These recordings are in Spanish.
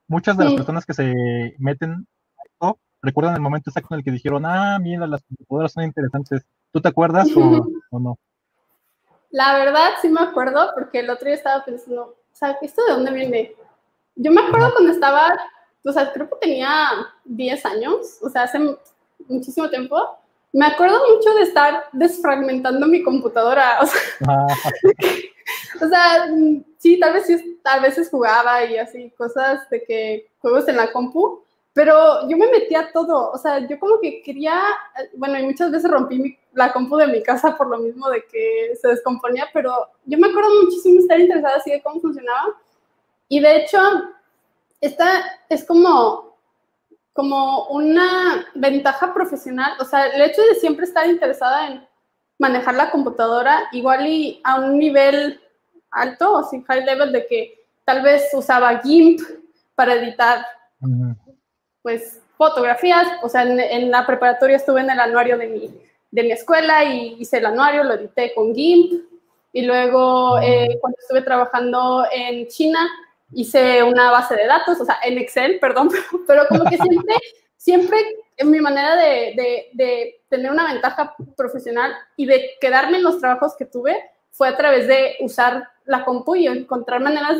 Muchas de las Sí. personas que se meten a esto recuerdan el momento exacto en el que dijeron, mira, las computadoras son interesantes. ¿Tú te acuerdas o no? La verdad sí me acuerdo porque el otro día estaba pensando, o sea, ¿esto de dónde viene? Yo me acuerdo Ajá. cuando estaba, o sea, creo que tenía 10 años, o sea, hace muchísimo tiempo. Me acuerdo mucho de estar desfragmentando mi computadora, o sea, Ajá. o sea, sí, tal vez sí, a veces jugaba y así, cosas de que juegos en la compu, pero yo me metía todo, o sea, yo como que quería, bueno, y muchas veces rompí la compu de mi casa por lo mismo de que se descomponía, pero yo me acuerdo muchísimo estar interesada así de cómo funcionaba, y de hecho, esta es como una ventaja profesional, o sea, el hecho de siempre estar interesada en manejar la computadora, igual y a un nivel alto, o sea, high level, de que tal vez usaba GIMP para editar, Ujú. pues, fotografías, o sea, en la preparatoria estuve en el anuario de mi escuela y hice el anuario, lo edité con GIMP, y luego cuando estuve trabajando en China hice una base de datos, o sea, en Excel, perdón, pero como que siempre en mi manera de tener una ventaja profesional y de quedarme en los trabajos que tuve fue a través de usar la compu y encontrar maneras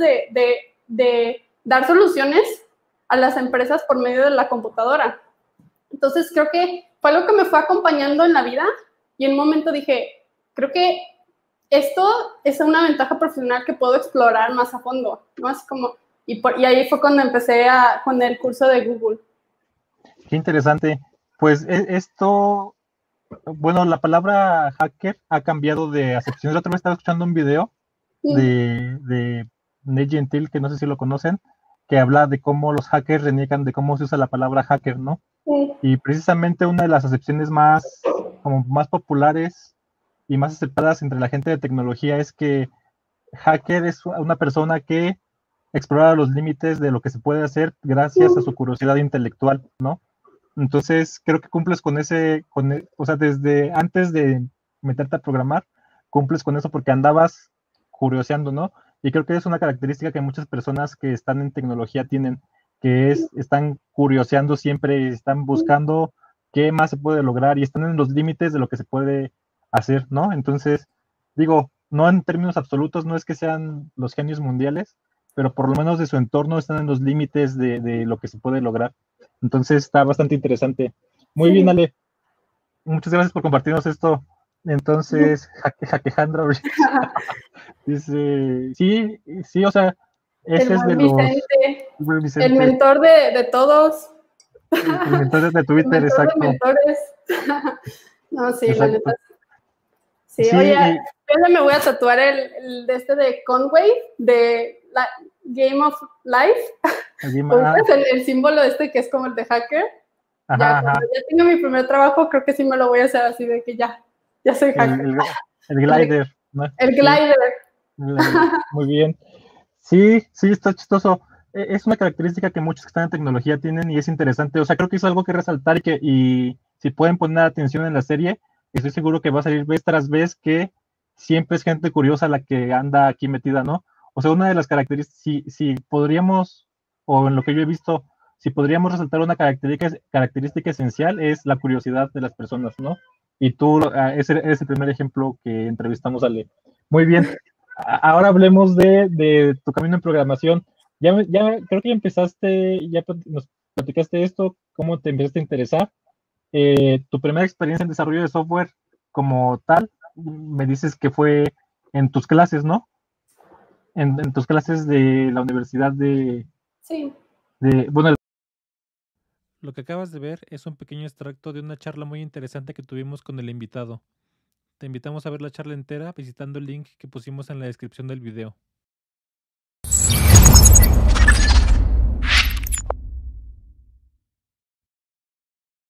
de dar soluciones a las empresas por medio de la computadora. Entonces creo que fue algo que me fue acompañando en la vida y en un momento dije, creo que esto es una ventaja profesional que puedo explorar más a fondo, ¿no? Así como, y ahí fue cuando empecé con el curso de Google. Qué interesante. Pues esto, bueno, la palabra hacker ha cambiado de acepción. La otra vez estaba escuchando un video Sí, de Nate Gentil, que no sé si lo conocen, que habla de cómo los hackers reniegan de cómo se usa la palabra hacker, ¿no? sí, Y precisamente una de las acepciones más, como más populares y más aceptadas entre la gente de tecnología es que hacker es una persona que explora los límites de lo que se puede hacer gracias a su curiosidad intelectual, ¿no? Entonces, creo que cumples con ese, o sea, desde antes de meterte a programar, cumples con eso porque andabas curioseando, ¿no? Y creo que es una característica que muchas personas que están en tecnología tienen, que están curioseando siempre, están buscando qué más se puede lograr y están en los límites de lo que se puede hacer, ¿no? Entonces, digo, no en términos absolutos, no es que sean los genios mundiales, pero por lo menos de su entorno están en los límites de lo que se puede lograr. Entonces está bastante interesante. Muy bien, sí. Ale. Muchas gracias por compartirnos esto. Entonces, Jaquejandra dice, sí, sí, o sea, El ese es de buen los Vicente, el Vicente, mentor de todos, el mentor de el Twitter, mentor de exacto, mentores. No, sí, la neta. exacto. Sí, Sí, oye, yo me voy a tatuar el de este de Conway, de Game of Life. ah, ¿Ubicas el símbolo este que es como el de hacker? Ya ajá, cuando ajá, ya tenga mi primer trabajo, creo que sí me lo voy a hacer así de que ya soy el, hacker. el, el El, glider, ¿no? el Sí, glider. muy bien. Sí, sí, está chistoso. Es una característica que muchos que están en tecnología tienen y es interesante. O sea, creo que es algo que resaltar y si pueden poner atención en la serie, estoy seguro que va a salir vez tras vez que siempre es gente curiosa la que anda aquí metida, ¿no? O sea, una de las características, si podríamos, o en lo que yo he visto, si podríamos resaltar una característica esencial es la curiosidad de las personas, ¿no? Y tú ese es el primer ejemplo que entrevistamos, Ale. Muy bien. Ahora hablemos de tu camino en programación. Ya creo que ya empezaste, nos platicaste esto, cómo te empezaste a interesar. Tu primera experiencia en desarrollo de software como tal, me dices que fue en tus clases, ¿no? En tus clases de la universidad Sí. bueno. Lo que acabas de ver es un pequeño extracto de una charla muy interesante que tuvimos con el invitado. Te invitamos a ver la charla entera visitando el link que pusimos en la descripción del video.